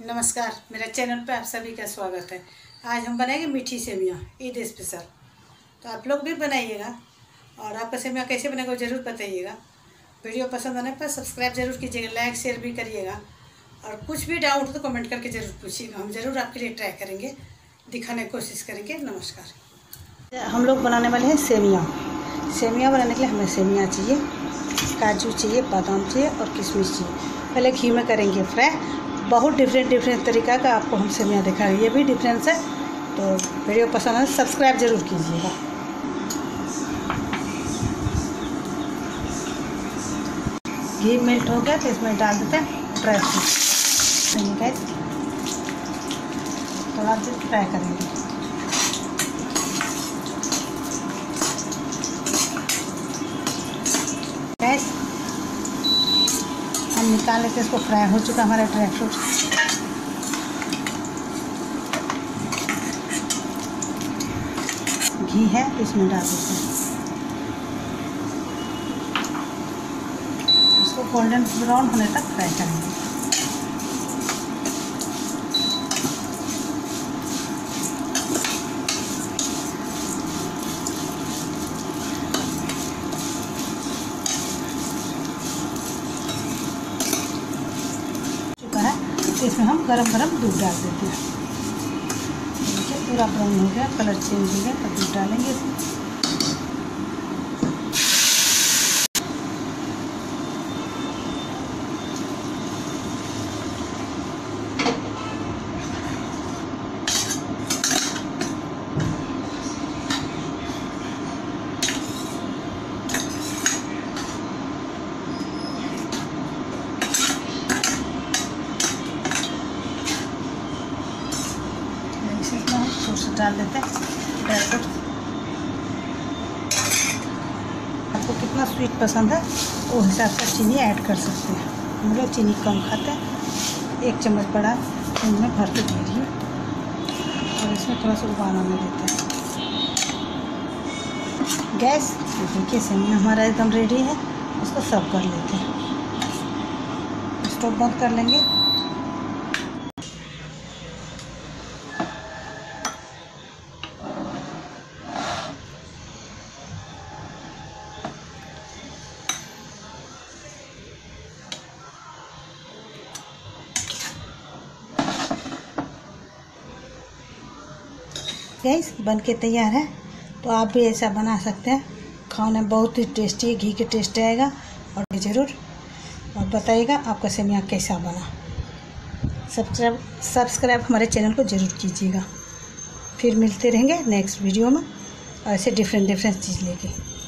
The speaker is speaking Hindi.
नमस्कार, मेरे चैनल पे आप सभी का स्वागत है। आज हम बनाएंगे मीठी सेवियाँ ईद स्पेशल। तो आप लोग भी बनाइएगा और आपका सेवियाँ कैसे बनेगा ज़रूर बताइएगा। वीडियो पसंद आने पर सब्सक्राइब जरूर कीजिएगा, लाइक शेयर भी करिएगा और कुछ भी डाउट हो तो कमेंट करके ज़रूर पूछिएगा। हम ज़रूर आपके लिए ट्राई करेंगे, दिखाने की कोशिश करेंगे। नमस्कार। हम लोग बनाने वाले हैं सेवियाँ। सेवियाँ बनाने के लिए हमें सेवियाँ चाहिए, काजू चाहिए, बादाम चाहिए और किशमिश चाहिए। पहले घी में करेंगे फ्राई। बहुत डिफरेंट तरीका का आपको हम सेवियाँ दिखा रहे हैं, ये भी डिफरेंस है। तो वीडियो पसंद है सब्सक्राइब जरूर कीजिएगा। घी मेल्ट हो गया तो इसमें डाल देते हैं ड्राई फ्रूट। गैस थोड़ा देर फ्राई करेंगे। गैस हम निकाल लेते हैं, इसको फ्राई हो चुका हमारा ड्राई फ्रूट। घी है तो इसमें डाल देते हैं, इसको गोल्डन ब्राउन होने तक फ्राई करेंगे। इसमें हम गरम दूध डाल देते हैं। देखिए पूरा ब्राउन हो गया, कलर चेंज हो गया, तब दूध डालेंगे इसमें। डाल देते हैं ड्राई फ्रूट। आपको कितना स्वीट पसंद है वो हिसाब से चीनी ऐड कर सकते हैं। हम लोग चीनी कम खाते हैं। 1 चम्मच बड़ा इनमें भर के दीजिए और इसमें थोड़ा सा उबाल आने देते हैं। गैस देखिए सेवियाँ हमारा एकदम रेडी है, इसको सर्व कर लेते हैं। स्टोव बंद कर लेंगे। गैस बन के तैयार है, तो आप भी ऐसा बना सकते हैं। खाने में बहुत ही टेस्टी है, घी के टेस्ट आएगा। और ज़रूर और बताइएगा आपका सेवियाँ कैसा बना। सब्सक्राइब हमारे चैनल को ज़रूर कीजिएगा। फिर मिलते रहेंगे नेक्स्ट वीडियो में ऐसे डिफरेंट चीज़ लेके।